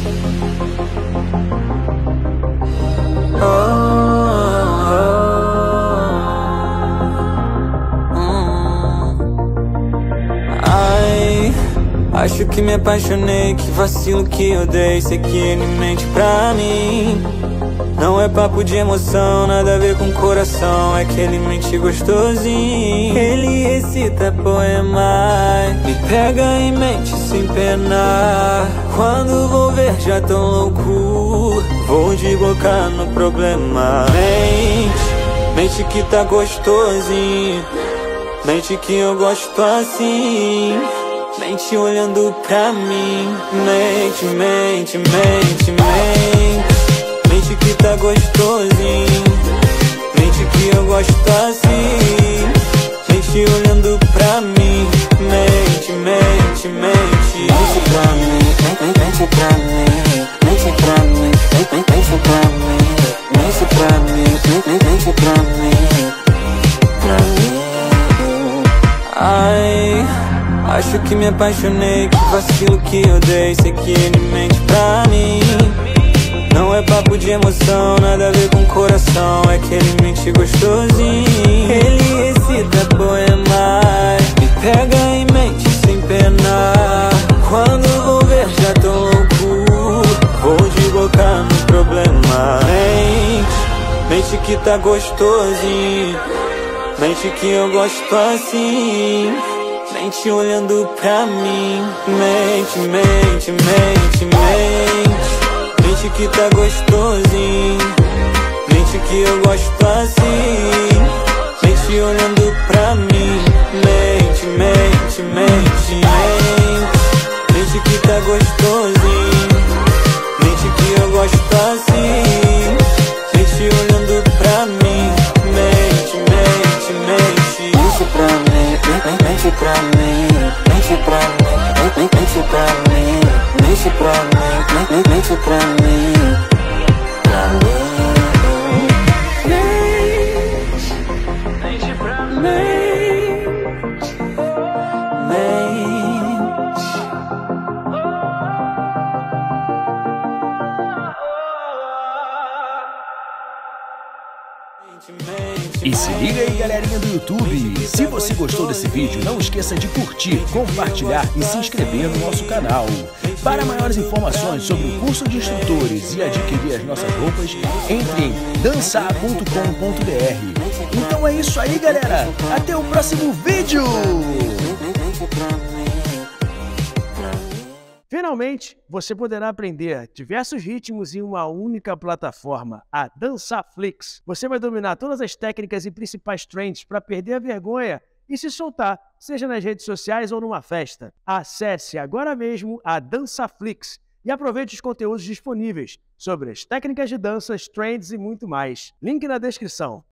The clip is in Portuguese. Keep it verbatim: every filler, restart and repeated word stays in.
Oh, oh, oh. Ai, acho que me apaixonei, que vacilo que eu dei. Sei que ele mente pra mim. Não é papo de emoção, nada a ver com coração. É que ele mente gostosinho. Ele recita poemas, me pega em mente sem penar. Quando vou ver já tô louco, vou de boca no problema. Mente, mente que tá gostosinho. Mente que eu gosto assim. Mente olhando pra mim. Mente, mente, mente, mente. Mente que tá gostosinho. Mente que eu gosto assim. Mente olhando pra mim. Mente, mente, mente. Mente pra mim, mente pra mim. Mente pra mim, mente pra mim. Mente pra mim, mente pra mim. Pra mim. Ai, acho que me apaixonei, que vacilo que eu dei. Sei que ele mente pra mim. Não é papo de emoção, nada a ver com coração. É que ele mente gostosinho. Ele recita poemas, me pega em mente sem penar. Quando vou ver já tô louco, vou de boca no problema. Mente, mente que tá gostosinho. Mente que eu gosto assim. Mente olhando pra mim. Mente, mente, mente, mente. Mente que tá gostosinho. Mente que eu gosto assim. Mente olhando pra mim. Mente, mente, mente, mente. Mente que tá gostosinho. Mente que eu gosto assim. Mente olhando pra mim. Mente, mente, mente. Mente pra mim, mente pra mim. Mente pra mim, mente pra mim. Mente pra mim, mente pra mim. Pra mim. Mente, mente pra mim. E se liga aí, galerinha do YouTube, se você gostou desse vídeo, não esqueça de curtir, compartilhar e se inscrever no nosso canal. Para maiores informações sobre o curso de instrutores e adquirir as nossas roupas, entre em dançar ponto com ponto br. Então é isso aí, galera, até o próximo vídeo! Finalmente, você poderá aprender diversos ritmos em uma única plataforma, a Dansaflix. Você vai dominar todas as técnicas e principais trends para perder a vergonha e se soltar, seja nas redes sociais ou numa festa. Acesse agora mesmo a Dansaflix e aproveite os conteúdos disponíveis sobre as técnicas de danças, trends e muito mais. Link na descrição.